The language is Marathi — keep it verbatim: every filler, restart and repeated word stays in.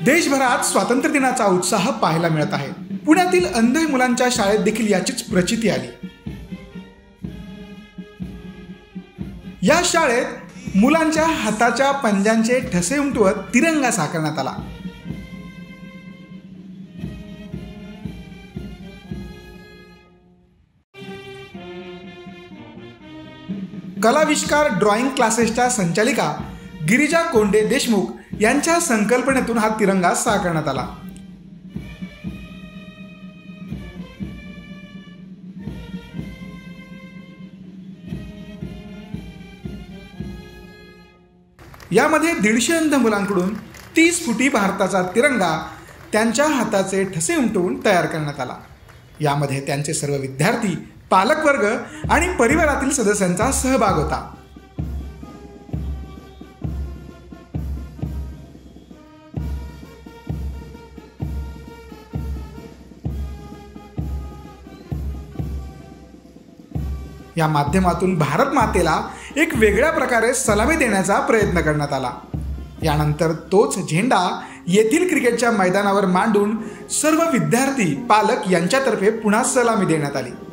देशभरात स्वातंत्र्य दिनाचा उत्साह पाहायला मिळत आहे। पुण्यातील अंध मुलांच्या शाळेत देखील याचीच प्रचिती आली। या शाळेत मुलांच्या हाताच्या पंजांचे ठसे उमटवत तिरंगा साकारण्यात आला। कलाविष्कार ड्रॉइंग क्लासेसच्या संचालिका गिरिजा कोंडे देशमुख यांच्या संकल्पनेतून हा तिरंगा साकारण्यात आला। यामध्ये दीडशे अंध मुलांकडून तीस फुटी भारताचा तिरंगा त्यांच्या हाताचे ठसे उमटवून तयार करण्यात आला। यामध्ये त्यांचे सर्व विद्यार्थी, पालकवर्ग आणि परिवारातील सदस्यांचा सहभाग होता। या माध्यमातून भारत मातेला एक वेगळ्या प्रकारे सलामी देण्याचा प्रयत्न करण्यात आला। यानंतर तोच झेंडा येथील क्रिकेटच्या मैदानावर मांडून सर्व विद्यार्थी, पालक यांच्यातर्फे पुन्हा सलामी देण्यात आली।